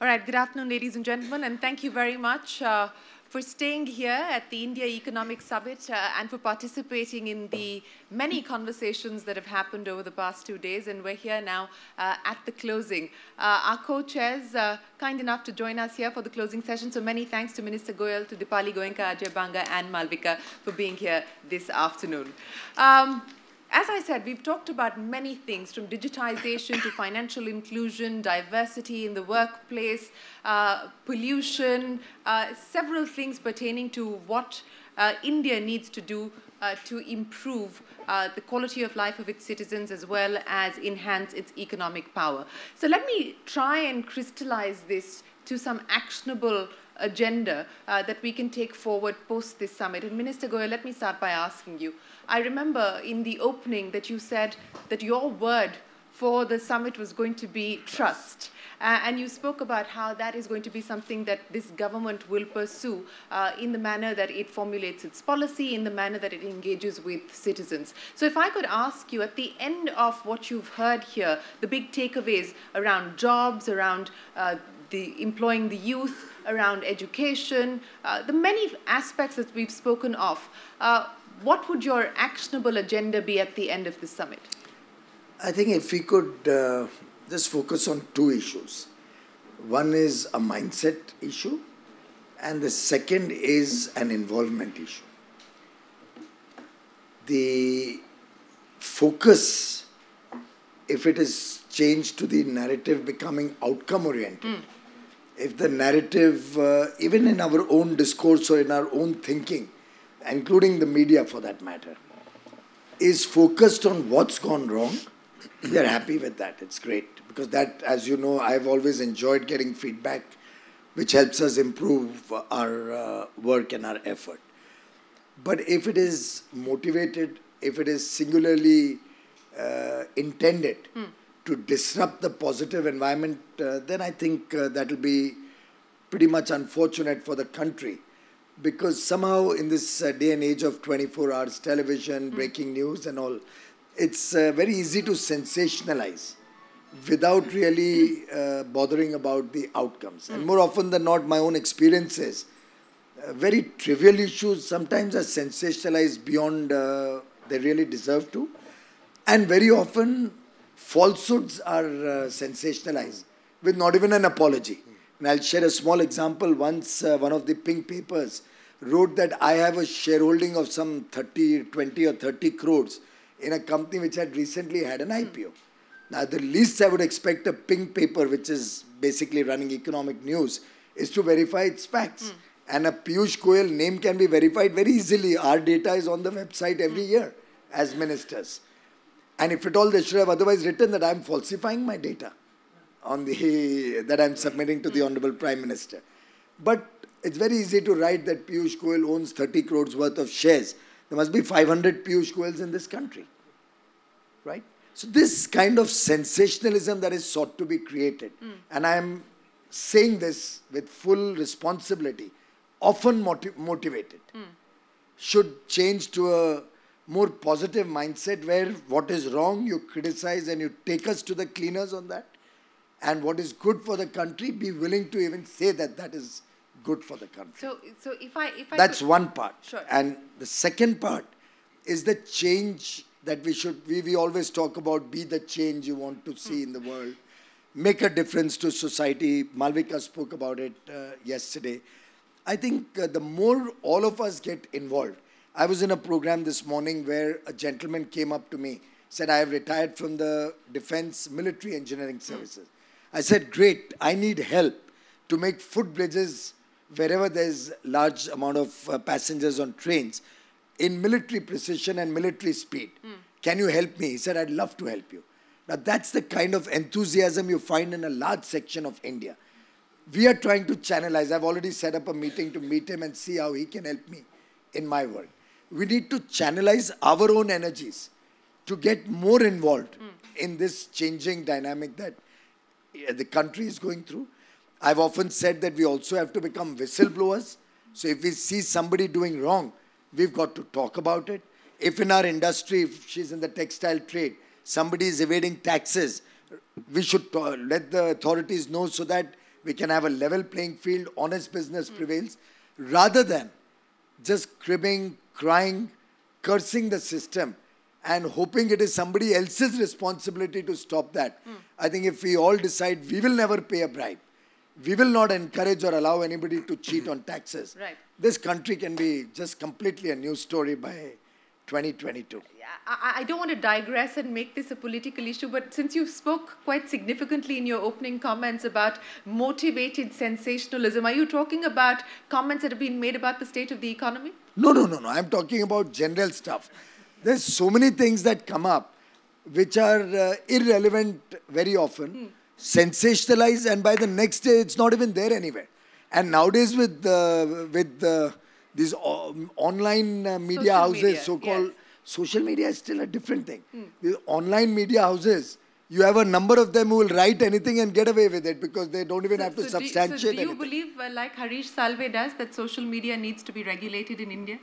All right, good afternoon, ladies and gentlemen, and thank you very much for staying here at the India Economic Summit and for participating in the many conversations that have happened over the past 2 days. And we're here now at the closing. Our co-chairs kind enough to join us here for the closing session. So many thanks to Minister Goyal, to Dipali, Goenka, Ajay, Banga, and Malvika for being here this afternoon. As I said, we've talked about many things, from digitization to financial inclusion, diversity in the workplace, pollution, several things pertaining to what India needs to do to improve the quality of life of its citizens as well as enhance its economic power. So let me try and crystallize this to some actionable agenda that we can take forward post this summit. And Minister Goyal, let me start by asking you. I remember in the opening that you said that your word for the summit was going to be trust. And you spoke about how that is going to be something that this government will pursue in the manner that it formulates its policy, in the manner that it engages with citizens. So if I could ask you, at the end of what you've heard here, the big takeaways around jobs, around employing the youth, around education, the many aspects that we've spoken of, what would your actionable agenda be at the end of the summit? I think if we could just focus on two issues. One is a mindset issue, and the second is an involvement issue. The focus, if it is changed to the narrative becoming outcome-oriented, if the narrative, even in our own discourse or in our own thinking, including the media for that matter, is focused on what's gone wrong, we are happy with that. It's great. Because that, as you know, I've always enjoyed getting feedback which helps us improve our work and our effort. But if it is motivated, if it is singularly intended to disrupt the positive environment, then I think that will be pretty much unfortunate for the country. Because somehow in this day and age of 24 hours television, breaking news and all, it's very easy to sensationalize without really bothering about the outcomes. And more often than not, my own experiences, very trivial issues sometimes are sensationalized beyond they really deserve to. And very often, falsehoods are sensationalized with not even an apology. And I'll share a small example. Once one of the pink papers wrote that I have a shareholding of some 20 or 30 crores in a company which had recently had an IPO. Now, the least I would expect a pink paper, which is basically running economic news, is to verify its facts. And a Piyush Goyal name can be verified very easily. Our data is on the website every year as ministers. And if at all, they should have otherwise written that I'm falsifying my data on that I'm submitting to the Honorable Prime Minister. But it's very easy to write that Piyush Goyal owns 30 crores worth of shares. There must be 500 Piyush Goyals in this country, right? So this kind of sensationalism that is sought to be created, and I'm saying this with full responsibility, often motivated, should change to a more positive mindset where what is wrong you criticize and you take us to the cleaners on that. And what is good for the country, be willing to even say that that is good for the country. So if I that's one part. Sure. And the second part is the change that we always talk about, be the change you want to see in the world, make a difference to society. Malvika spoke about it yesterday. I think the more all of us get involved. I was in a program this morning where a gentleman came up to me, said, I have retired from the Defense Military Engineering Services. I said, great, I need help to make footbridges wherever there's large amount of passengers on trains in military precision and military speed. Can you help me? He said, I'd love to help you. Now, that's the kind of enthusiasm you find in a large section of India. We are trying to channelize. I've already set up a meeting to meet him and see how he can help me in my work. We need to channelize our own energies to get more involved in this changing dynamic that the country is going through. I've often said that we also have to become whistleblowers. So if we see somebody doing wrong, we've got to talk about it. If in our industry, if she's in the textile trade, somebody is evading taxes, we should let the authorities know so that we can have a level playing field, honest business prevails, rather than just cribbing, crying, cursing the system and hoping it is somebody else's responsibility to stop that. I think if we all decide we will never pay a bribe, we will not encourage or allow anybody to cheat on taxes, Right. this country can be just completely a new story by 2022. I don't want to digress and make this a political issue, but since you spoke quite significantly in your opening comments about motivated sensationalism, are you talking about comments that have been made about the state of the economy? No. I'm talking about general stuff. There's so many things that come up which are irrelevant very often, sensationalized, and by the next day it's not even there anywhere. And nowadays with these online media Social houses, media, so-called yes. social media is still a different thing. The online media houses, you have a number of them who will write anything and get away with it because they don't even have to substantiate do you anything. believe, like Harish Salve does, that social media needs to be regulated in India?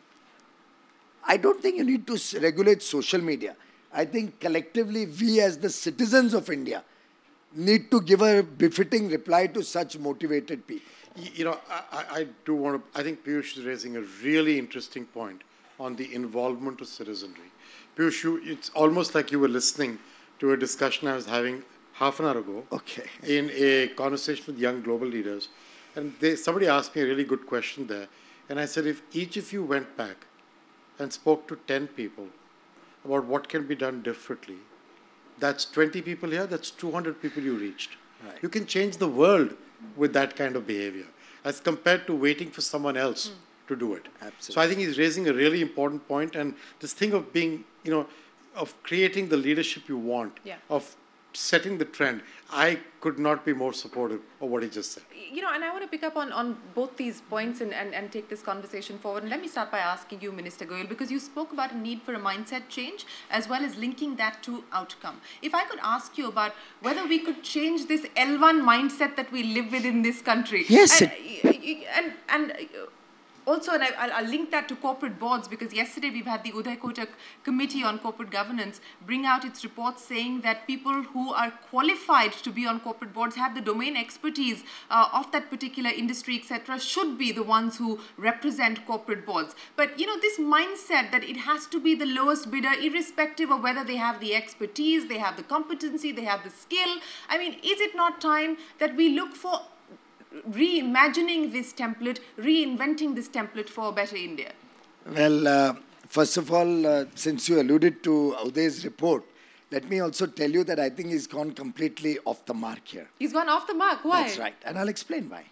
I don't think you need to regulate social media. I think collectively we as the citizens of India need to give a befitting reply to such motivated people. You know, I do want to, I think Piyush is raising a really interesting point on the involvement of citizenry. Piyush, it's almost like you were listening to a discussion I was having half an hour ago in a conversation with young global leaders. And somebody asked me a really good question there. And I said, if each of you went back and spoke to 10 people about what can be done differently, that's 20 people here, that's 200 people you reached. Right. You can change the world with that kind of behavior as compared to waiting for someone else to do it. Absolutely. So I think he's raising a really important point, and this thing of being, of creating the leadership you want, of setting the trend, I could not be more supportive of what he just said. And I want to pick up on both these points and take this conversation forward. And let me start by asking you, Minister Goyal, because you spoke about a need for a mindset change as well as linking that to outcome. If I could ask you about whether we could change this L1 mindset that we live with in this country. Yes. And also, and I'll link that to corporate boards, because yesterday we've had the Uday Kotak Committee on Corporate Governance bring out its report saying that people who are qualified to be on corporate boards, have the domain expertise of that particular industry, etc., should be the ones who represent corporate boards. But, this mindset that it has to be the lowest bidder, irrespective of whether they have the expertise, they have the competency, they have the skill. I mean, is it not time that we look for reimagining this template, reinventing this template for a better India? Well, first of all, since you alluded to Uday's report, let me also tell you that I think he's gone completely off the mark here. He's gone off the mark. Why? That's right. And I'll explain why.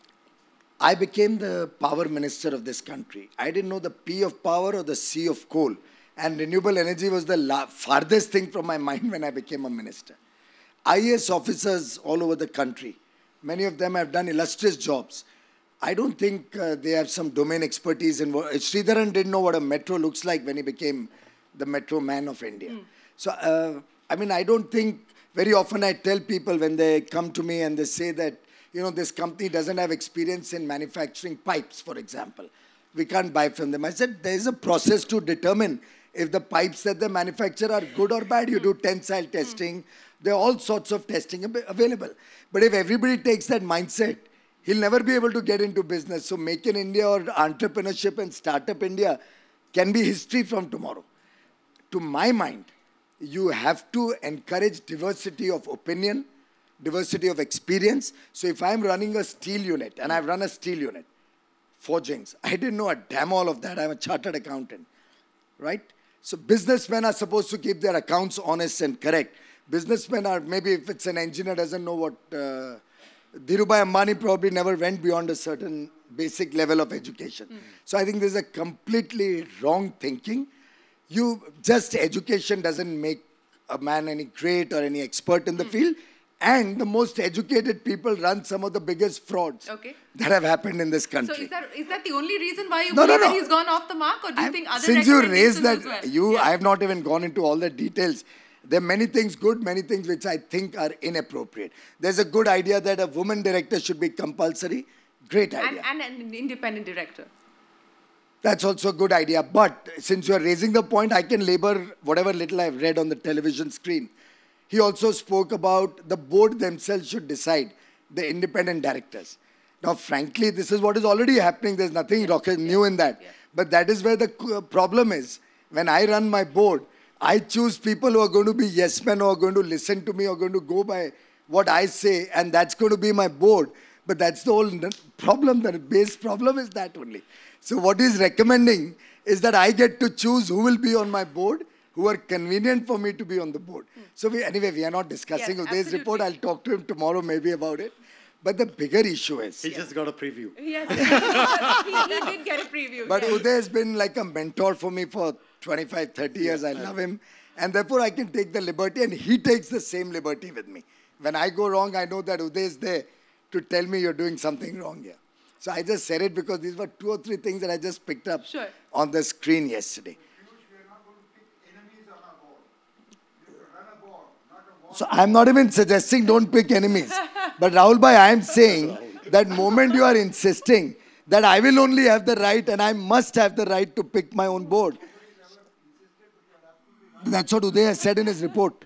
I became the power minister of this country. I didn't know the P of power or the C of coal. And renewable energy was the farthest thing from my mind when I became a minister. IAS officers all over the country, many of them have done illustrious jobs. I don't think they have some domain expertise in what... Sridharan didn't know what a metro looks like when he became the metro man of India. So, I don't think... Very often I tell people when they come to me and they say that, this company doesn't have experience in manufacturing pipes, for example. We can't buy from them. I said, there is a process to determine if the pipes that they manufacture are good or bad. You do tensile testing. There are all sorts of testing available. But if everybody takes that mindset, he'll never be able to get into business. So Make in India or entrepreneurship and Startup India can be history from tomorrow. To my mind, you have to encourage diversity of opinion, diversity of experience. So if I'm running a steel unit, and I've run a steel unit, forgings, I didn't know a damn all of that. I'm a chartered accountant, right? So businessmen are supposed to keep their accounts honest and correct. Businessmen are, maybe if it's an engineer doesn't know what, Dhirubhai Ambani probably never went beyond a certain basic level of education. So I think there's a completely wrong thinking. Just education doesn't make a man any great or any expert in the field. And the most educated people run some of the biggest frauds that have happened in this country. So is that the only reason why you believe that he's gone off the mark? Or do you think other Since you raised that, as well? I have not even gone into all the details. There are many things good, many things which I think are inappropriate. There's a good idea that a woman director should be compulsory. Great idea. And an independent director. That's also a good idea. But since you are raising the point, I can labor whatever little I've read on the television screen. He also spoke about the board themselves should decide the independent directors. Now, frankly, this is what is already happening. There's nothing new in that. But that is where the problem is. When I run my board, I choose people who are going to be yes men, who are going to listen to me, or going to go by what I say, and that's going to be my board. But that's the whole problem. The base problem is that only. So what he's recommending is that I get to choose who will be on my board, who are convenient for me to be on the board. So anyway, we are not discussing Uday's report. I'll talk to him tomorrow maybe about it. But the bigger issue is... He just got a preview. Yes, he did get a preview. But Uday has been like a mentor for me for 25, 30 years. I love him. And therefore, I can take the liberty, and he takes the same liberty with me. When I go wrong, I know that Uday is there to tell me you're doing something wrong here. So I just said it because these were 2 or 3 things that I just picked up on the screen yesterday. So I'm not even suggesting don't pick enemies. But Rahul bhai, I am saying that moment you are insisting that I will only have the right and I must have the right to pick my own board. That's what Uday has said in his report.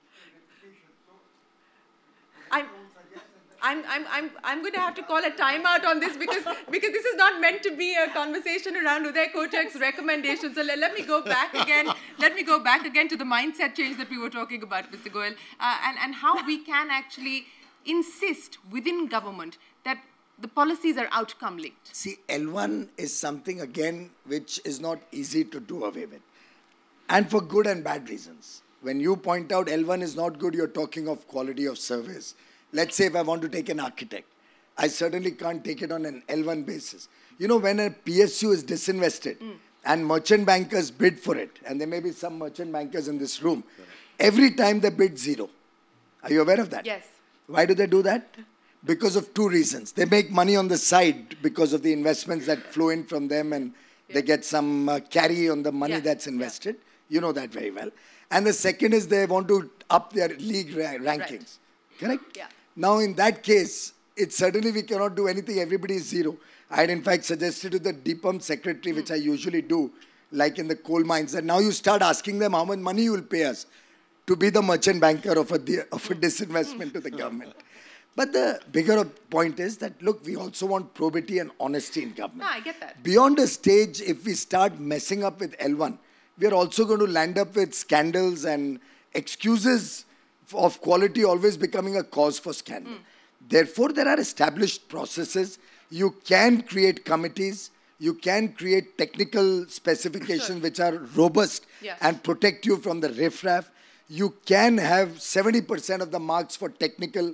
I'm going to have to call a timeout on this because this is not meant to be a conversation around Uday Kochak's recommendations. So let me go back again. Let me go back again to the mindset change that we were talking about, Mr. Goyal, and how we can actually insist within government that the policies are outcome linked. See, L1 is something again which is not easy to do away with, and for good and bad reasons. When you point out L1 is not good, you're talking of quality of service. Let's say if I want to take an architect, I certainly can't take it on an L1 basis. You know, when a PSU is disinvested and merchant bankers bid for it, and there may be some merchant bankers in this room, every time they bid 0. Are you aware of that? Yes. Why do they do that? Because of 2 reasons. They make money on the side because of the investments that flow in from them, and they get some carry on the money that's invested. You know that very well. And the second is they want to up their league rankings. Correct? Yeah. Now, in that case, it's certainly we cannot do anything. Everybody is 0. I had, in fact, suggested to the DPUM secretary, which I usually do, like in the coal mines, that now you start asking them how much money you will pay us to be the merchant banker of a disinvestment to the government. But the bigger point is that, look, we also want probity and honesty in government. No, I get that. Beyond a stage, if we start messing up with L1, we are also going to land up with scandals and excuses of quality always becoming a cause for scandal. Therefore, there are established processes. You can create committees. You can create technical specifications which are robust and protect you from the riffraff. You can have 70% of the marks for technical,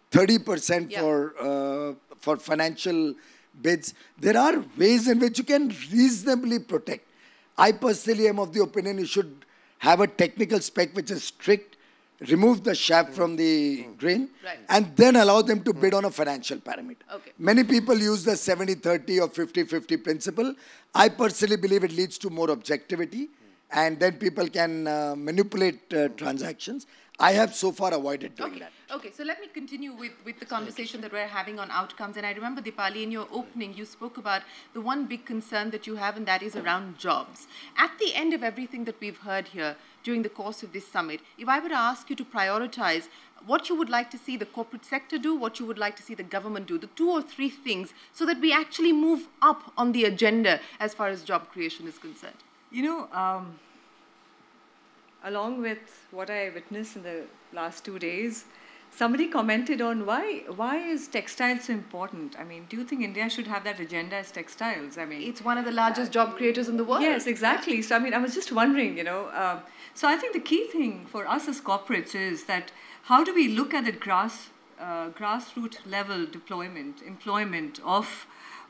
30% for financial bids. There are ways in which you can reasonably protect. I personally am of the opinion you should have a technical spec which is strict, remove the shaft from the grain, and then allow them to bid on a financial parameter. Many people use the 70-30 or 50-50 principle. I personally believe it leads to more objectivity, and then people can manipulate transactions. I have so far avoided doing that. Okay, so let me continue with the conversation that we're having on outcomes. And I remember, Dipali, in your opening, you spoke about the one big concern that you have, and that is around jobs. At the end of everything that we've heard here during the course of this summit, if I were to ask you to prioritize what you would like to see the corporate sector do, what you would like to see the government do, the 2 or 3 things, so that we actually move up on the agenda as far as job creation is concerned. You know, along with what I witnessed in the last 2 days, somebody commented on why is textiles so important? I mean, do you think India should have that agenda as textiles? I mean, it's one of the largest job creators in the world. Yes, exactly. So I mean, I was just wondering, you know. So I think the key thing for us as corporates is that how do we look at the grassroots level employment of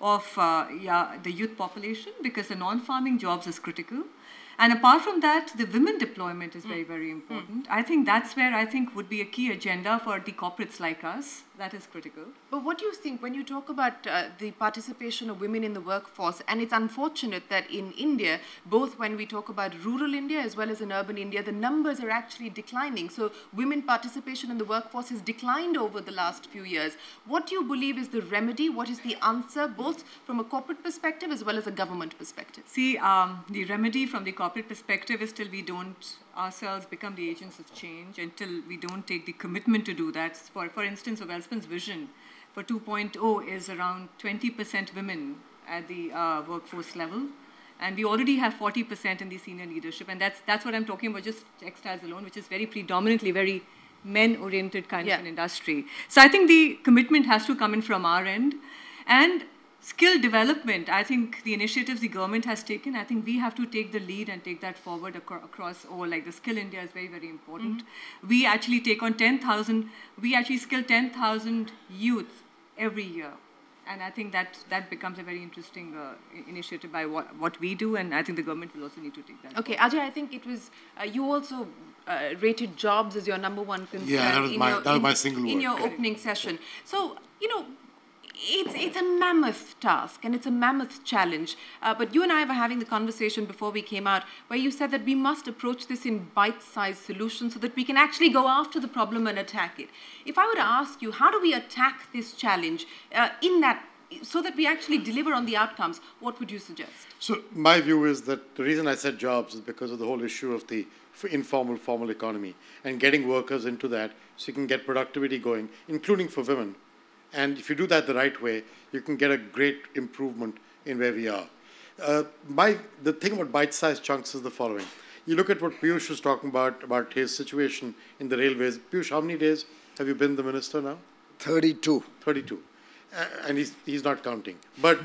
the youth population, because the non-farming jobs is critical. And apart from that, the women deployment is very, very important. I think that's where I think would be a key agenda for the corporates like us. That is critical. But what do you think when you talk about the participation of women in the workforce? And it's unfortunate that in India, both when we talk about rural India as well as in urban India, the numbers are actually declining. So women participation in the workforce has declined over the last few years. What do you believe is the remedy? What is the answer, both from a corporate perspective as well as a government perspective? See, the remedy from the corporate perspective is till we don't ourselves become the agents of change, until we don't take the commitment to do that. For instance, of Welspun's vision for 2.0 is around 20% women at the workforce level. And we already have 40% in the senior leadership. And that's what I'm talking about, just textiles alone, which is very predominantly very men-oriented kind of an industry. So I think the commitment has to come in from our end. And skill development, I think the initiatives the government has taken, I think we have to take the lead and take that forward across all. Like the Skill India is very, very important. We actually take on 10,000, we actually skill 10,000 youth every year. And I think that becomes a very interesting initiative by what we do, and I think the government will also need to take that. Okay, Ajay, I think it was, you also rated jobs as your #1 concern. Yeah, that was my single word. In your opening session. So, you know, it's a mammoth task and it's a mammoth challenge. But you and I were having the conversation before we came out where you said that we must approach this in bite-sized solutions so that we can actually go after the problem and attack it. If I were to ask you, how do we attack this challenge so that we actually deliver on the outcomes, what would you suggest? So my view is that the reason I said jobs is because of the whole issue of the informal, formal economy and getting workers into that so you can get productivity going, including for women. And if you do that the right way, you can get a great improvement in where we are. The thing about bite-sized chunks is the following. You look at what Piyush was talking about his situation in the railways. Piyush, how many days have you been the minister now? 32. 32. And he's not counting. But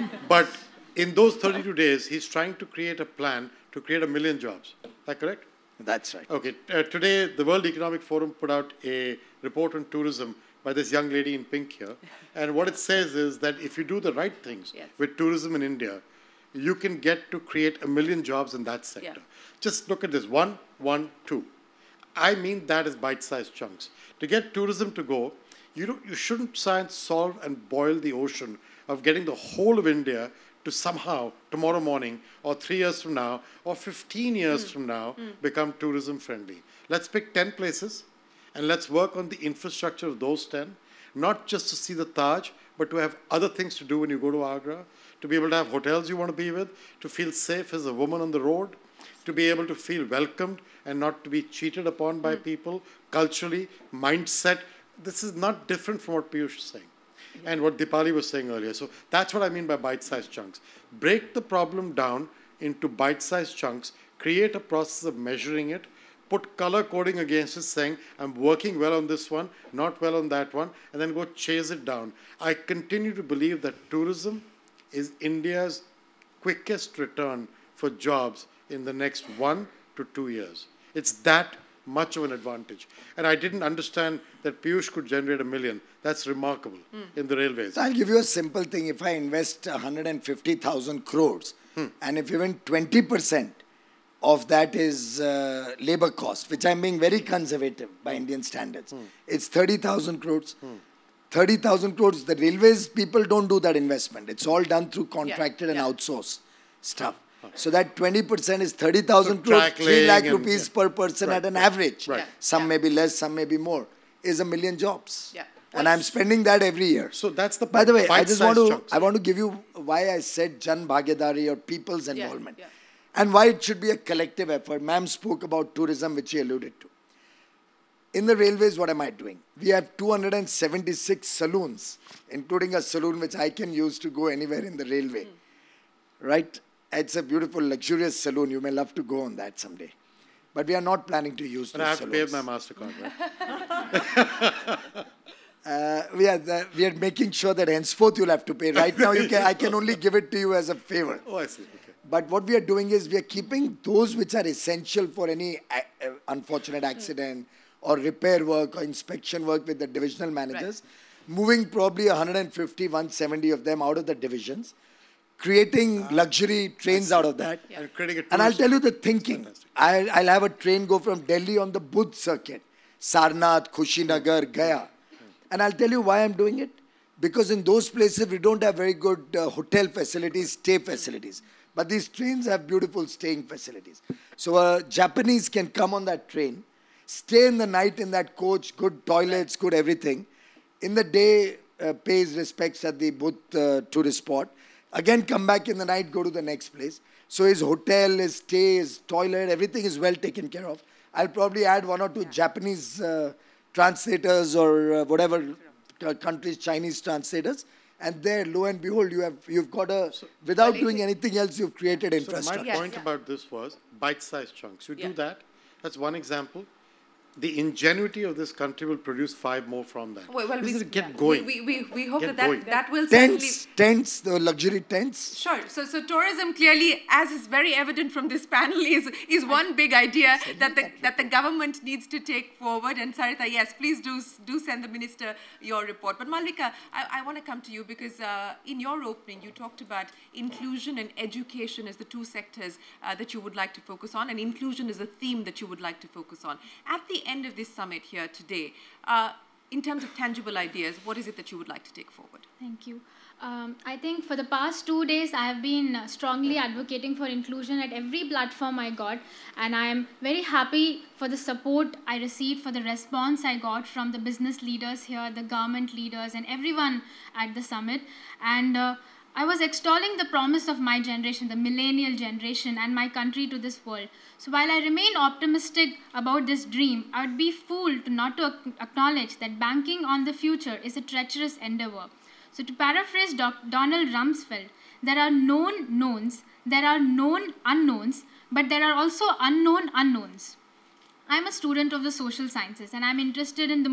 in those 32 days, he's trying to create a plan to create 1 million jobs. Is that correct? That's right. Okay. Today, the World Economic Forum put out a report on tourism by this young lady in pink here. And what it says is that if you do the right things with tourism in India, you can get to create 1 million jobs in that sector. Just look at this, 1, 1, 2. I mean that as bite-sized chunks. To get tourism to go, you shouldn't try and solve and boil the ocean of getting the whole of India to somehow, tomorrow morning, or 3 years from now, or 15 years from now, become tourism friendly. Let's pick 10 places, and let's work on the infrastructure of those 10, not just to see the Taj, but to have other things to do when you go to Agra, to be able to have hotels you want to be with, to feel safe as a woman on the road, to be able to feel welcomed and not to be cheated upon by people, culturally, mindset. This is not different from what Piyush is saying and what Dipali was saying earlier. So that's what I mean by bite-sized chunks. Break the problem down into bite-sized chunks, create a process of measuring it, put color coding against it, saying, I'm working well on this one, not well on that one, and then go chase it down. I continue to believe that tourism is India's quickest return for jobs in the next 1 to 2 years. It's that much of an advantage. And I didn't understand that Piyush could generate 1 million. That's remarkable in the railways. So I'll give you a simple thing. If I invest 150,000 crores, and if even 20% of that is labor cost, which I'm being very conservative by Indian standards, it's 30,000 crores. 30,000 crores, the railways people don't do that investment. It's all done through contracted and outsourced stuff. So that 20% is 30,000 crores, 3 lakh rupees per person at an average. Some may be less, some may be more, is 1 million jobs. And I'm spending that every year. So that's the point. By the way, I want to give you why I said Jan Bhagiyadari or people's involvement. And why it should be a collective effort. Ma'am spoke about tourism, which she alluded to. In the railways, what am I doing? We have 276 saloons, including a saloon which I can use to go anywhere in the railway. Right? It's a beautiful, luxurious saloon. You may love to go on that someday. But we are not planning to use those I have saloons. to pay my Mastercard, right? We are making sure that henceforth you'll have to pay. Right now, I can only give it to you as a favor. Oh, I see. Okay. But what we are doing is we are keeping those which are essential for any unfortunate accident or repair work or inspection work with the divisional managers, moving probably 150, 170 of them out of the divisions, creating luxury trains out of that. And I'll tell you the thinking. I'll have a train go from Delhi on the Budh circuit, Sarnath, Kushinagar, Gaya. And I'll tell you why I'm doing it. Because in those places, we don't have very good hotel facilities, stay facilities. But these trains have beautiful staying facilities. So a Japanese can come on that train, stay in the night in that coach, good toilets, good everything. In the day, pay his respects at the Budh tourist spot. Again, come back in the night, go to the next place. So his hotel, his stay, his toilet, everything is well taken care of. I'll probably add 1 or 2 Japanese translators or whatever countries' Chinese translators. And there, lo and behold, you've got without doing anything else, you've created infrastructure. So my point about this was bite-sized chunks. You do that. That's one example. The ingenuity of this country will produce 5 more from that. Well, get going. We hope Get that going. that will certainly... Tents, the luxury tents. Sure. So tourism clearly, as is very evident from this panel, is one big idea that the government needs to take forward. And Sarita, yes, please do send the minister your report. But Malvika, I want to come to you because in your opening you talked about inclusion and education as the 2 sectors that you would like to focus on, and inclusion is a theme that you would like to focus on. At the end of this summit here today, in terms of tangible ideas, what is it that you would like to take forward? Thank you. I think for the past 2 days, I have been strongly advocating for inclusion at every platform I got, and I am very happy for the support I received, for the response I got from the business leaders here, the government leaders, and everyone at the summit. And I was extolling the promise of my generation, the millennial generation, and my country to this world. So while I remain optimistic about this dream, I would be fooled not to acknowledge that banking on the future is a treacherous endeavor. So to paraphrase Donald Rumsfeld, there are known knowns, there are known unknowns, but there are also unknown unknowns. I'm a student of the social sciences, and I'm interested in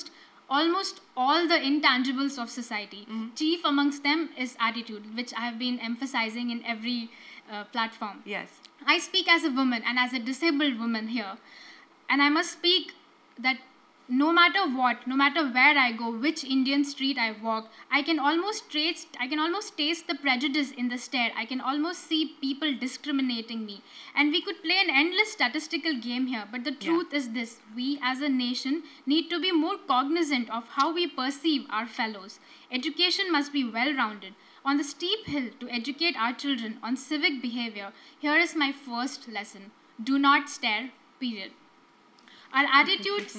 almost all the intangibles of society. Chief amongst them is attitude, which I have been emphasizing in every platform. Yes. I speak as a woman and as a disabled woman here, and I must speak that no matter what, no matter where I go, which Indian street I walk, I can almost taste the prejudice in the stare. I can almost see people discriminating me. And we could play an endless statistical game here, but the truth is this: we as a nation need to be more cognizant of how we perceive our fellows. Education must be well-rounded. On the steep hill to educate our children on civic behavior, here is my first lesson: do not stare, period. Our attitudes,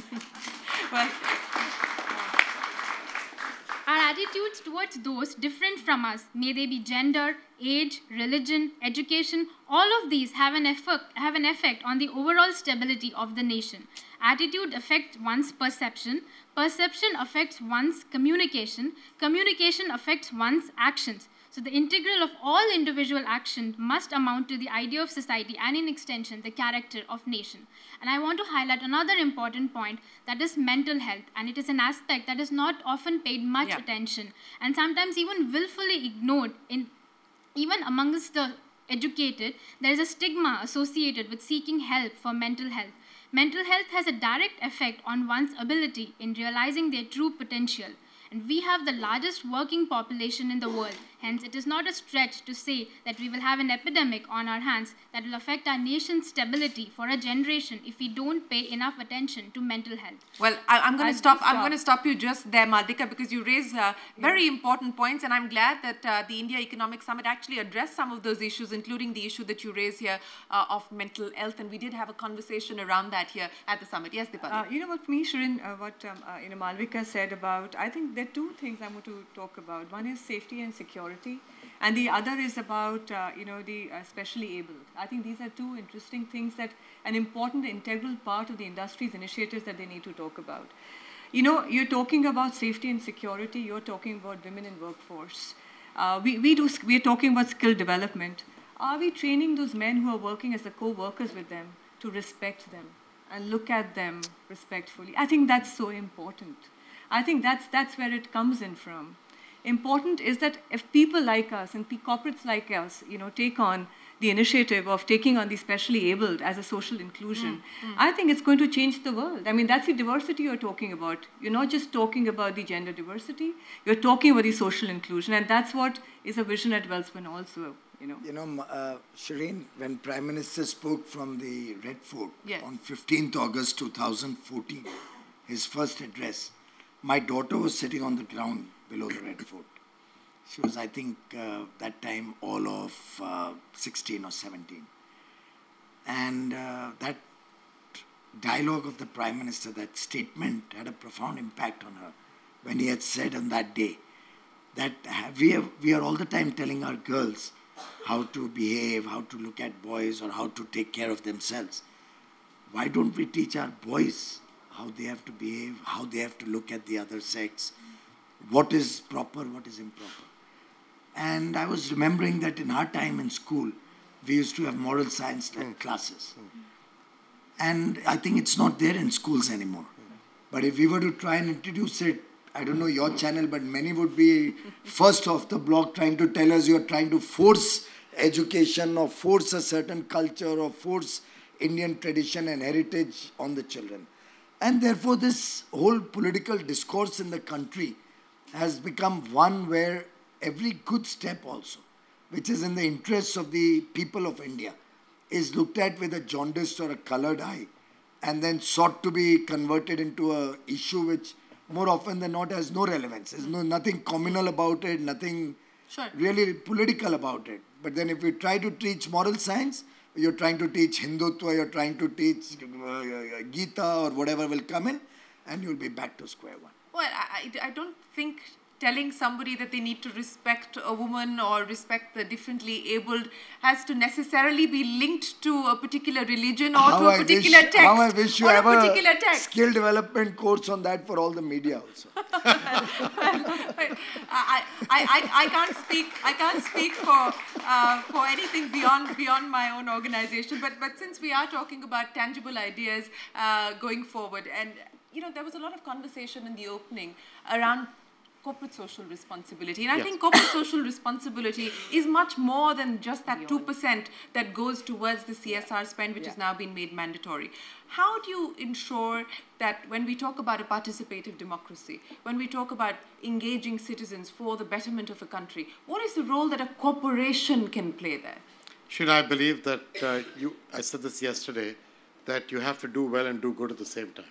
our attitudes towards those different from us, may they be gender, age, religion, education, all of these have an effect on the overall stability of the nation. Attitude affects one's perception, perception affects one's communication, communication affects one's actions. So the integral of all individual action must amount to the idea of society and, in extension, the character of nation. And I want to highlight another important point, that is mental health. And it is an aspect that is not often paid much attention and sometimes even willfully ignored. Even amongst the educated, there is a stigma associated with seeking help for mental health. Mental health has a direct effect on one's ability in realizing their true potential. And we have the largest working population in the world. Hence, it is not a stretch to say that we will have an epidemic on our hands that will affect our nation's stability for a generation if we don't pay enough attention to mental health. Well, I'm going to stop. I'm going to stop you just there, Malvika, because you raise very important points, and I'm glad that the India Economic Summit actually addressed some of those issues, including the issue that you raise here of mental health, and we did have a conversation around that here at the summit. Yes, Dipali. You know what, for me, Shereen, what Malvika said about, I think there are 2 things I want to talk about. One is safety and security, and the other is about the specially abled. I think these are 2 interesting things that an important integral part of the industry's initiatives that they need to talk about. You're talking about safety and security. You're talking about women in workforce. We're talking about skill development. Are we training those men who are working as the co-workers with them to respect them and look at them respectfully? I think that's so important. I think that's where it comes in from. Important is that if people like us and corporates like us, take on the initiative of taking on the specially abled as a social inclusion, I think it's going to change the world. I mean, that's the diversity you're talking about. You're not just talking about the gender diversity, you're talking about the social inclusion, and that's what is a vision at Welspun also. Shereen, when Prime Minister spoke from the Red Fort on 15th August 2014, his first address, my daughter was sitting on the ground below the Red Fort. She was, I think, that time all of 16 or 17. And that dialogue of the Prime Minister, that statement had a profound impact on her when he had said on that day that we are all the time telling our girls how to behave, how to look at boys, or how to take care of themselves. Why don't we teach our boys how they have to behave, how they have to look at the other sex, what is proper, what is improper. And I was remembering that in our time in school, we used to have moral science classes. And I think it's not there in schools anymore. But if we were to try and introduce it, I don't know your channel, but many would be first off the block trying to tell us you're trying to force education or force a certain culture or force Indian tradition and heritage on the children. And therefore this whole political discourse in the country has become one where every good step also, which is in the interests of the people of India, is looked at with a jaundiced or a colored eye and then sought to be converted into a issue which more often than not has no relevance. There's nothing communal about it, nothing really political about it. But then if you try to teach moral science, you're trying to teach Hindutva, you're trying to teach Gita or whatever will come in, and you'll be back to square one. Well, I don't think telling somebody that they need to respect a woman or respect the differently abled has to necessarily be linked to a particular religion or to a particular text. How I wish you have a skill development course on that for all the media also. I can't speak for anything beyond my own organization. But since we are talking about tangible ideas going forward, and there was a lot of conversation in the opening around corporate social responsibility. And I think corporate social responsibility is much more than just that 2% that goes towards the CSR spend, which has now been made mandatory. How do you ensure that when we talk about a participative democracy, when we talk about engaging citizens for the betterment of a country, what is the role that a corporation can play there? Shereen, I believe that I said this yesterday, that you have to do well and do good at the same time.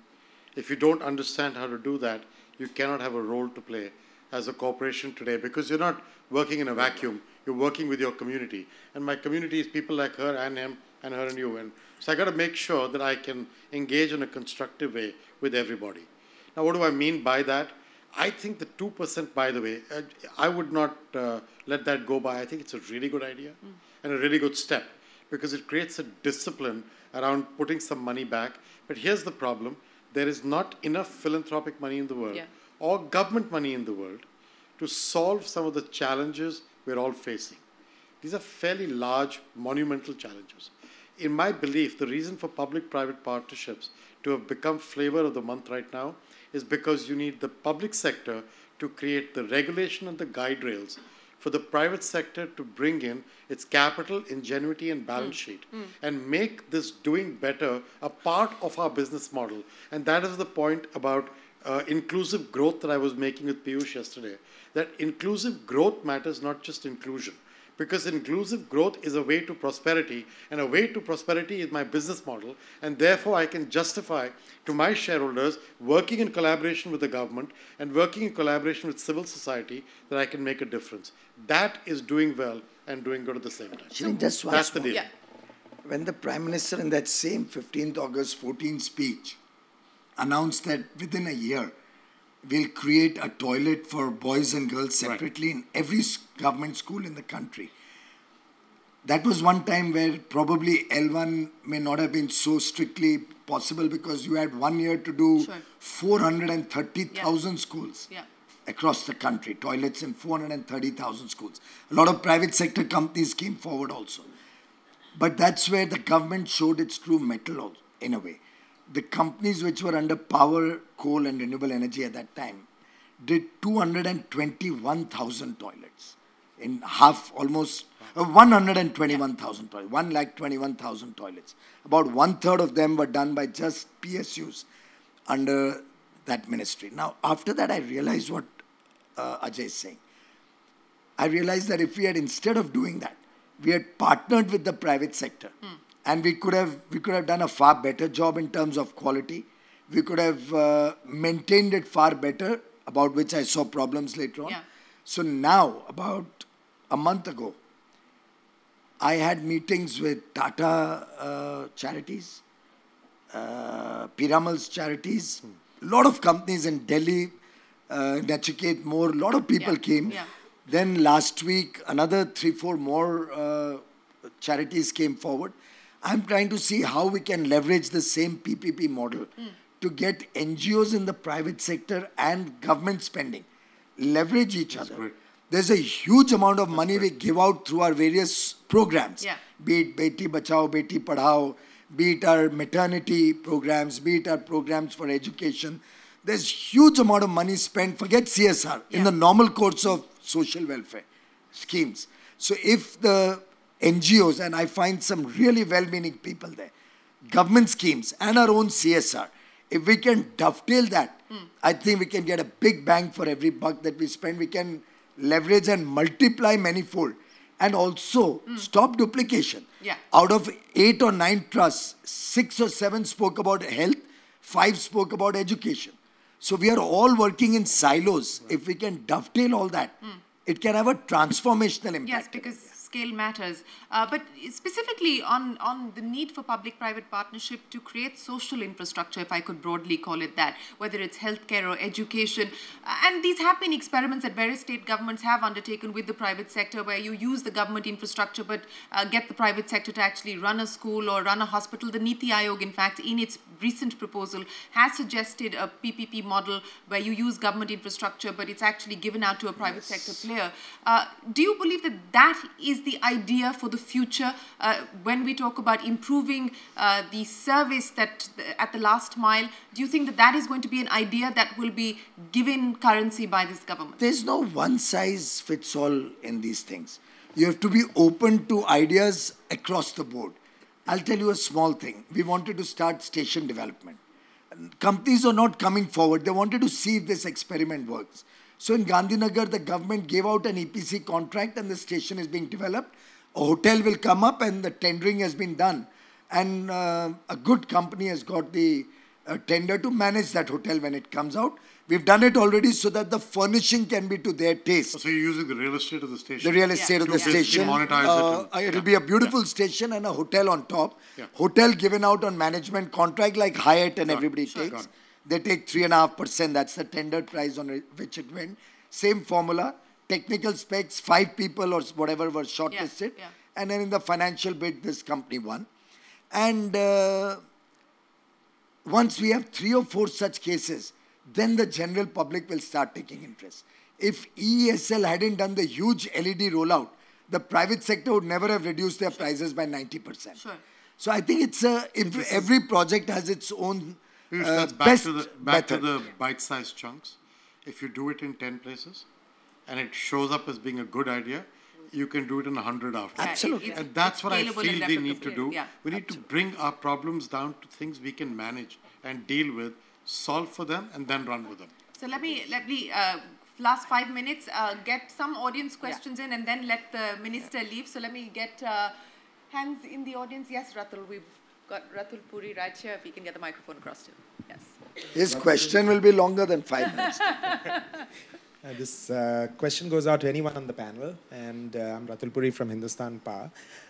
If you don't understand how to do that, you cannot have a role to play as a corporation today, because you're not working in a vacuum. You're working with your community. And my community is people like her and him and her and you. And so I got to make sure that I can engage in a constructive way with everybody. Now, what do I mean by that? I think the 2%, by the way, I would not let that go by. I think it's a really good idea and a really good step, because it creates a discipline around putting some money back. But here's the problem. There is not enough philanthropic money in the world or government money in the world to solve some of the challenges we're all facing. These are fairly large, monumental challenges. In my belief, the reason for public-private partnerships to have become flavor of the month right now is because you need the public sector to create the regulation and the guide rails for the private sector to bring in its capital, ingenuity, and balance sheet and make this doing better a part of our business model. And that is the point about inclusive growth that I was making with Piyush yesterday, that inclusive growth matters, not just inclusion. Because inclusive growth is a way to prosperity, and a way to prosperity is my business model, and therefore I can justify to my shareholders working in collaboration with the government and working in collaboration with civil society that I can make a difference. That is doing well and doing good at the same time. Shereen, just that's the deal. Yeah. When the Prime Minister in that same 15th August 14 speech announced that within a year we'll create a toilet for boys and girls separately in every government school in the country. That was one time where probably L1 may not have been so strictly possible, because you had 1 year to do 430,000 schools across the country, toilets in 430,000 schools. A lot of private sector companies came forward also. But that's where the government showed its true mettle in a way. The companies which were under power, coal and renewable energy at that time did 221,000 toilets. In half, almost 121,000 toilets, 121,000 toilets. About 1/3 of them were done by just PSUs under that ministry. Now, after that, I realized what Ajay is saying. I realized that if we had, instead of doing that, we had partnered with the private sector, and we could have done a far better job in terms of quality. We could have maintained it far better, about which I saw problems later on. Yeah. So now, about a month ago, I had meetings with Tata Charities, Piramal's Charities, a lot of companies in Delhi, Nachiket more, a lot of people came. Yeah. Then last week, another 3-4 more charities came forward. I'm trying to see how we can leverage the same PPP model to get NGOs in the private sector and government spending leverage each other. Great. There's a huge amount of money we give out through our various programs, be it Beti Bachao, Beti Padhao, be it our maternity programs, be it our programs for education. There's huge amount of money spent, forget CSR, in the normal course of social welfare schemes. So if the NGOs, and I find some really well-meaning people there, government schemes and our own CSR, if we can dovetail that, I think we can get a big bang for every buck that we spend. We can leverage and multiply manifold. And also stop duplication. Out of 8 or 9 trusts, 6 or 7 spoke about health, 5 spoke about education. So we are all working in silos. If we can dovetail all that, it can have a transformational impact. Yes, because scale matters. But specifically on the need for public-private partnership to create social infrastructure, if I could broadly call it that, whether it's healthcare or education. And these have been experiments that various state governments have undertaken with the private sector, where you use the government infrastructure but get the private sector to actually run a school or run a hospital. The Niti Aayog, in fact, in its recent proposal, has suggested a PPP model where you use government infrastructure but it's actually given out to a private sector player. Do you believe that that is the idea for the future when we talk about improving the service that at the last mile? Do you think that that is going to be an idea that will be given currency by this government? There's no one size fits all in these things. You have to be open to ideas across the board. I'll tell you a small thing. We wanted to start station development. Companies are not coming forward. They wanted to see if this experiment works. So in Gandhinagar, the government gave out an EPC contract and the station is being developed. A hotel will come up and the tendering has been done. And a good company has got the tender to manage that hotel when it comes out. We've done it already so that the furnishing can be to their taste. So you're using the real estate of the station? The real estate of the station. Monetize it. It'll be a beautiful station and a hotel on top. Hotel given out on management contract like Hyatt and everybody takes. They take 3.5%. That's the tendered price on which it went. Same formula. Technical specs, 5 people or whatever were shortlisted. And then in the financial bid, this company won. And once we have 3 or 4 such cases, then the general public will start taking interest. If EESL hadn't done the huge LED rollout, the private sector would never have reduced their prices by 90%. So I think it's every project has its own back to the bite-sized chunks. If you do it in 10 places and it shows up as being a good idea, you can do it in 100 after. Absolutely. And that's what I feel we need to do. We need to bring our problems down to things we can manage and deal with, solve for them, and then run with them. So let me last 5 minutes, get some audience questions in and then let the minister leave. So let me get hands in the audience. Yes, Ratul, we've got Ratul Puri right here. If we can get the microphone across to him. Yes. His question will be longer than 5 minutes. This question goes out to anyone on the panel, and I'm Ratul Puri from Hindustan Power.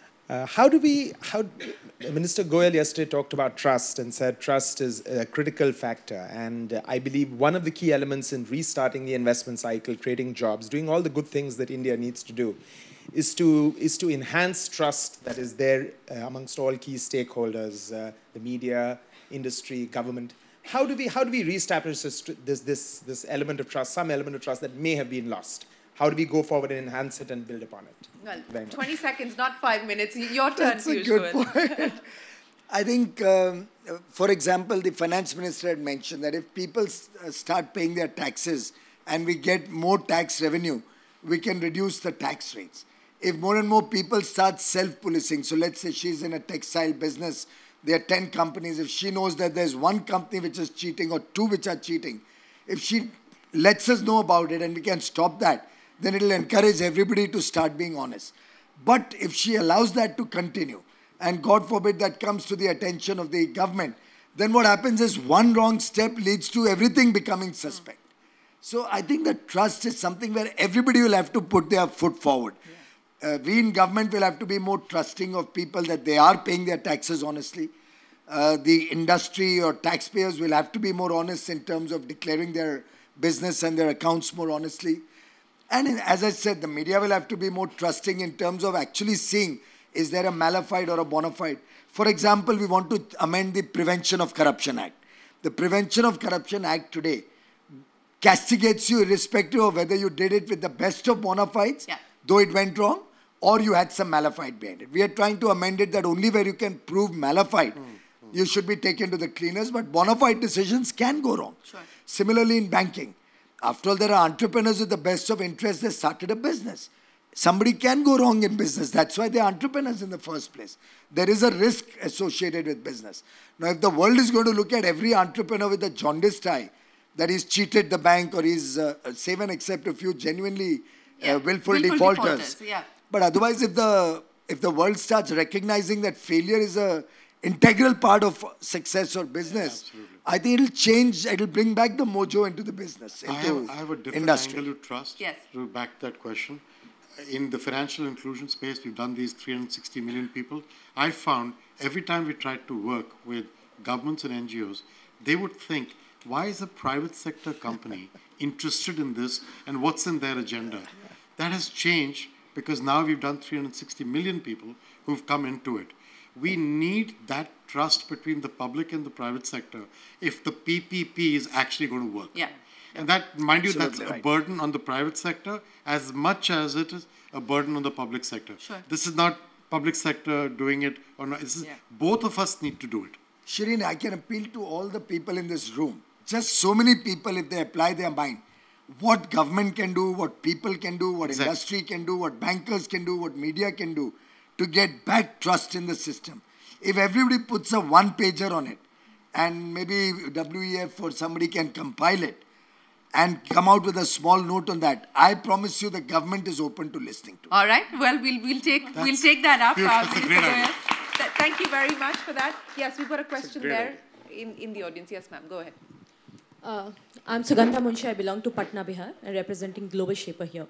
Minister Goyal yesterday talked about trust and said trust is a critical factor. And I believe one of the key elements in restarting the investment cycle, creating jobs, doing all the good things that India needs to do, is to enhance trust that is there amongst all key stakeholders, the media, industry, government. How do we reestablish this element of trust, some element of trust that may have been lost? How do we go forward and enhance it and build upon it? Well, 20 seconds, not 5 minutes. Your turn, That's a good point. I think, for example, the finance minister had mentioned that if people start paying their taxes and we get more tax revenue, we can reduce the tax rates. If more and more people start self-policing, so let's say she's in a textile business, there are 10 companies. If she knows that there's one company which is cheating or 2 which are cheating, if she lets us know about it and we can stop that, then it will encourage everybody to start being honest. But if she allows that to continue, and God forbid that comes to the attention of the government, then what happens is one wrong step leads to everything becoming suspect. So I think that trust is something where everybody will have to put their foot forward. We in government will have to be more trusting of people that they are paying their taxes honestly. The industry or taxpayers will have to be more honest in terms of declaring their business and their accounts more honestly. And as I said, the media will have to be more trusting in terms of actually seeing, is there a mala fide or a bona fide? For example, we want to amend the Prevention of Corruption Act. The Prevention of Corruption Act today castigates you irrespective of whether you did it with the best of bona fides, though it went wrong, or you had some malafide behind it. We are trying to amend it that only where you can prove malafide, you should be taken to the cleaners, but bona fide decisions can go wrong. Sure. Similarly, in banking, after all, there are entrepreneurs with the best of interest. They started a business. Somebody can go wrong in business. That's why they're entrepreneurs in the first place. There is a risk associated with business. Now, if the world is going to look at every entrepreneur with a jaundiced eye, that he's cheated the bank or he's save and accept a few genuinely willful defaulters. But otherwise, if the world starts recognizing that failure is a integral part of success or business, I think it'll change, it'll bring back the mojo into the business, into I have a different industry. angle to trust to back that question. In the financial inclusion space, we've done these 360 million people. I found every time we tried to work with governments and NGOs, they would think, why is a private sector company interested in this and what's in their agenda? That has changed because now we've done 360 million people who've come into it. We need that trust between the public and the private sector if the PPP is actually going to work. And that, mind you, that's a burden on the private sector as much as it is a burden on the public sector. This is not public sector doing it or not. This is, both of us need to do it. Shereen, I can appeal to all the people in this room. Just so many people, if they apply their mind, what government can do, what people can do, what industry can do, what bankers can do, what media can do to get back trust in the system. If everybody puts a one-pager on it and maybe WEF or somebody can compile it and come out with a small note on that, I promise you the government is open to listening to it. All right. Well, we'll take that up. That's a great idea. Thank you very much for that. Yes, we've got a question there in the audience. Yes, ma'am. Go ahead. I'm Sugandha Munshi. I belong to Patna, Bihar, and representing Global Shaper here.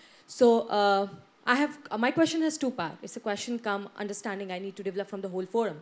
So my question has two parts. It's a question come understanding I need to develop from the whole forum.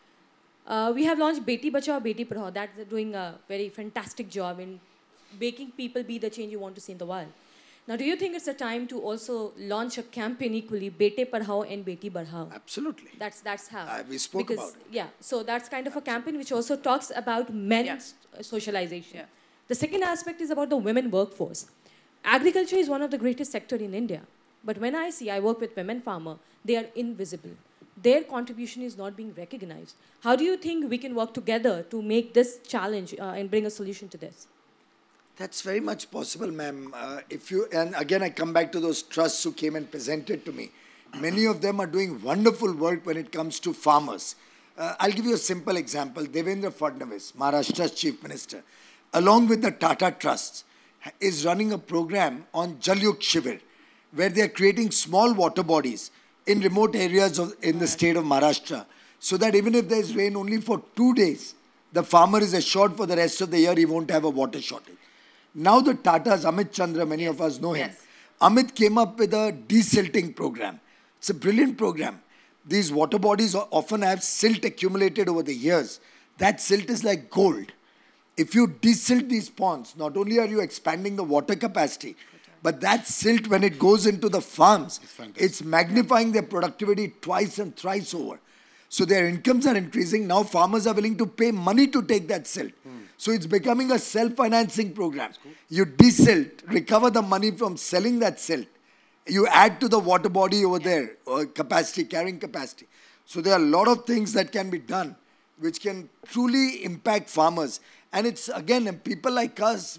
We have launched Beti Bachao, Beti Padhao. That's doing a very fantastic job in making people be the change you want to see in the world. Now, do you think it's a time to also launch a campaign equally, Bete Padhao and Beti Badhao? Absolutely. That's how. We spoke about it. Yeah, so that's kind of a campaign which also talks about men's socialization. The second aspect is about the women workforce. Agriculture is one of the greatest sectors in India. But when I work with women farmers, they are invisible. Their contribution is not being recognized. How do you think we can work together to make this challenge and bring a solution to this? That's very much possible, ma'am. And again, I come back to those trusts who came and presented to me. Many of them are doing wonderful work when it comes to farmers. I'll give you a simple example. Devendra Fadnavis, Maharashtra's Chief Minister, along with the Tata Trusts, is running a program on Jalyuk Shivir, where they are creating small water bodies in remote areas in the state of Maharashtra, so that even if there is rain only for 2 days, the farmer is assured for the rest of the year he won't have a water shortage. Now the Tatas, Amit Chandra, many of us know him. Amit came up with a desilting program. It's a brilliant program. These water bodies often have silt accumulated over the years. That silt is like gold. If you desilt these ponds, not only are you expanding the water capacity, but that silt, when it goes into the farms, it's magnifying their productivity twice and thrice over. So their incomes are increasing. Now farmers are willing to pay money to take that silt. So it's becoming a self-financing program. You desilt, recover the money from selling that silt. You add to the water body over there, or capacity, carrying capacity. So there are a lot of things that can be done which can truly impact farmers. And it's, again, people like us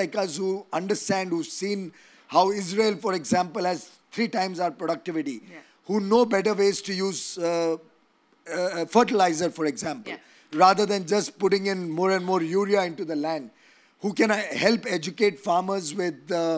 who understand, who've seen how Israel, for example, has 3 times our productivity, who know better ways to use fertilizer, for example, rather than just putting in more and more urea into the land, who can help educate farmers with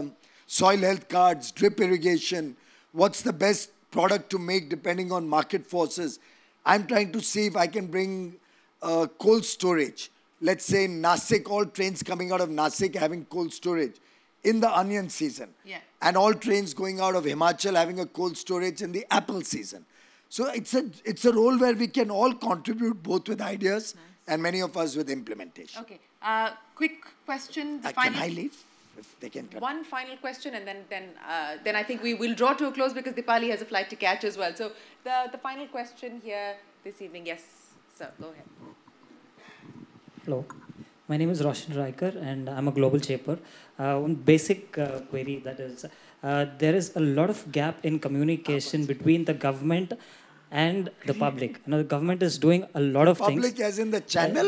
soil health cards, drip irrigation, what's the best product to make depending on market forces. I'm trying to see if I can bring cold storage. Let's say in Nasik, all trains coming out of Nasik having cold storage in the onion season. And all trains going out of Himachal having a cold storage in the apple season. So it's a role where we can all contribute both with ideas and many of us with implementation. Okay. Quick question. Can I leave? If they can cut. One final question, and then I think we will draw to a close because Dipali has a flight to catch as well. So the final question here this evening. Yes, sir. Go ahead. Hello. My name is Roshan Raikar, and I'm a global shaper. One basic query, that is, there is a lot of gap in communication between the government and the public. You know, the government is doing a lot of things. Public as in the channel?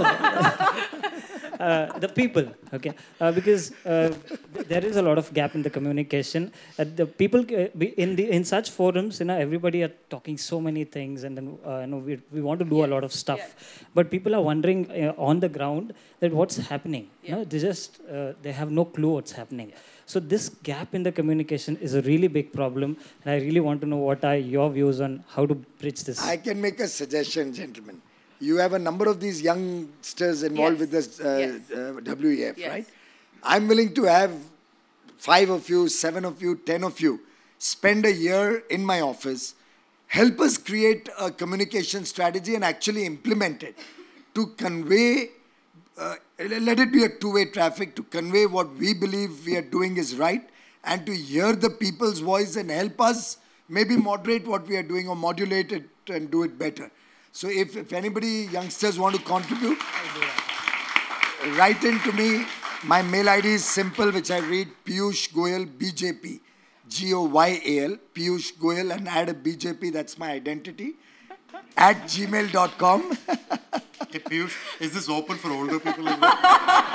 The people, okay, because there is a lot of gap in the communication. The people in such forums, you know, everybody are talking so many things, and then you know, we want to do a lot of stuff, but people are wondering on the ground that what's happening. You know, they have no clue what's happening. So this gap in the communication is a really big problem, and I really want to know what are your views on how to bridge this. I can make a suggestion, gentlemen. You have a number of these youngsters involved with this WEF, right? I'm willing to have 5 of you, 7 of you, 10 of you spend a year in my office, help us create a communication strategy and actually implement it to convey, let it be a two-way traffic, to convey what we believe we are doing is right, and to hear the people's voice and help us maybe moderate what we are doing or modulate it and do it better. So if anybody, youngsters, want to contribute, write in to me. My mail ID is simple, which I read, Piyush Goyal, BJP, Goyal, Piyush Goyal, and add a BJP, that's my identity, at gmail.com. Hey, Piyush, is this open for older people as well?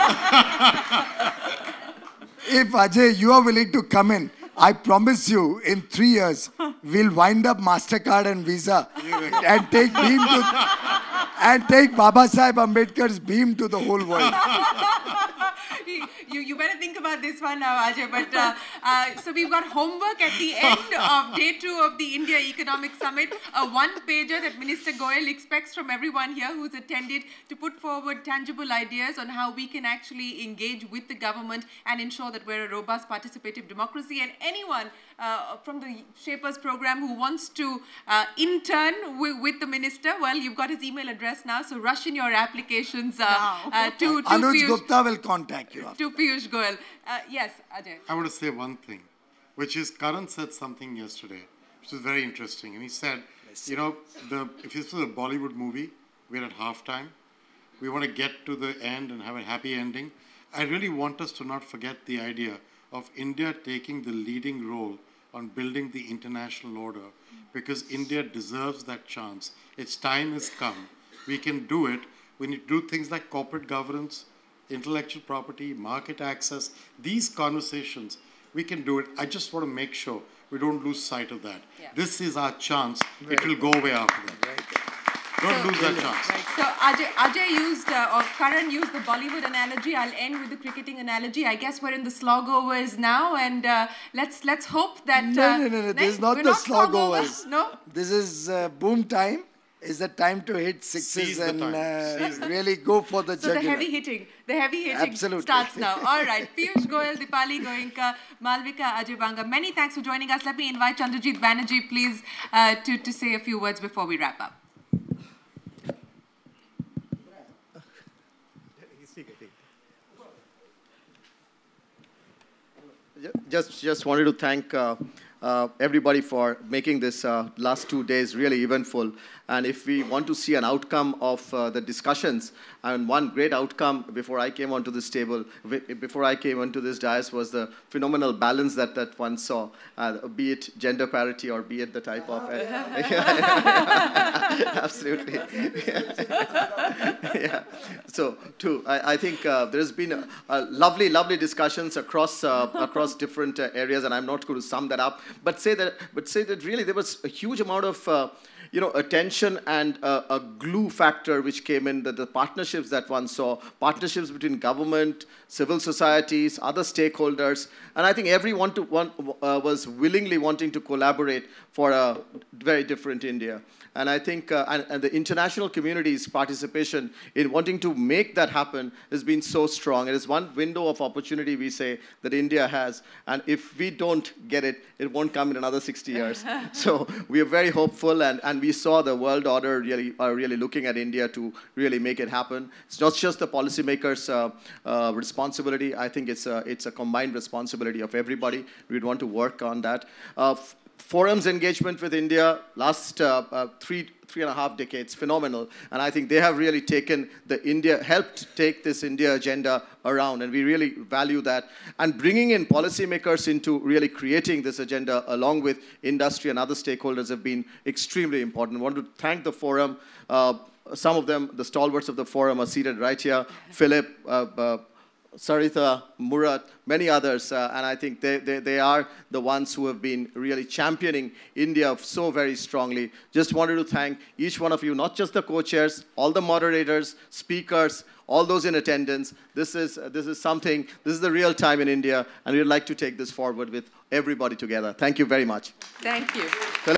If Ajay, you are willing to come in, I promise you, in 3 years, we'll wind up Mastercard and Visa and take Bhim to, and take Baba Saheb Ambedkar's Bhim to the whole world. You better think about this one now, Ajay. But so we've got homework at the end of day 2 of the India Economic Summit. A one-pager that Minister Goyal expects from everyone here who's attended to put forward tangible ideas on how we can actually engage with the government and ensure that we're a robust, participative democracy. And anyone from the Shapers program who wants to intern with the minister, well, you've got his email address now, so rush in your applications to Anuj Piyush. Gupta will contact you. To Piyush Goyal. Yes, Ajay. I want to say one thing, which is Karan said something yesterday, which is very interesting. And he said, you know, if this was a Bollywood movie, we're at halftime. We want to get to the end and have a happy ending. I really want us to not forget the idea of India taking the leading role on building the international order, because India deserves that chance. Its time has come. We can do it. We need to do things like corporate governance, intellectual property, market access, these conversations, we can do it. I just want to make sure we don't lose sight of that. Yeah. This is our chance. It will go away after that. Don't lose that chance. Right. So Ajay used, or Karan used the Bollywood analogy. I'll end with the cricketing analogy. I guess we're in the slog overs now, and let's hope that... No. This is not the slog overs. No? This is boom time. Is the time to hit sixes and really go for the jugular. So the heavy hitting starts now. All right, Piyush, Goyal, Dipali, Goenka, Malvika, Ajay, Banga, many thanks for joining us. Let me invite Chandrajit, Banerjee, please, to say a few words before we wrap up. Just wanted to thank everybody for making this last 2 days really eventful. And if we want to see an outcome of the discussions, and one great outcome before I came onto this table, before I came onto this dais, was the phenomenal balance that one saw, be it gender parity or be it the type of... Absolutely. Yeah. So, too, I think there's been a lovely discussions across different areas, and I'm not going to sum that up, but say that really there was a huge amount of attention and a glue factor which came in, the partnerships that one saw, partnerships between government, civil societies, other stakeholders, and I think everyone was willingly wanting to collaborate for a very different India. And I think and the international community's participation in wanting to make that happen has been so strong. It is one window of opportunity, we say, that India has. And if we don't get it, it won't come in another 60 years. So we are very hopeful, and we saw the world order really looking at India to really make it happen. It's not just the policymakers' responsibility. I think it's a combined responsibility of everybody. We'd want to work on that. forum's engagement with India last 3.5 decades, phenomenal. And I think they have really helped take this India agenda around, and we really value that. And bringing in policymakers into really creating this agenda along with industry and other stakeholders have been extremely important. I want to thank the forum. Some of them, the stalwarts of the forum, are seated right here. Philipp, Saritha, Murat, many others, and I think they are the ones who have been really championing India so very strongly. Just wanted to thank each one of you, not just the co-chairs, all the moderators, speakers, all those in attendance. This is the real time in India, and we'd like to take this forward with everybody together. Thank you very much. Thank you.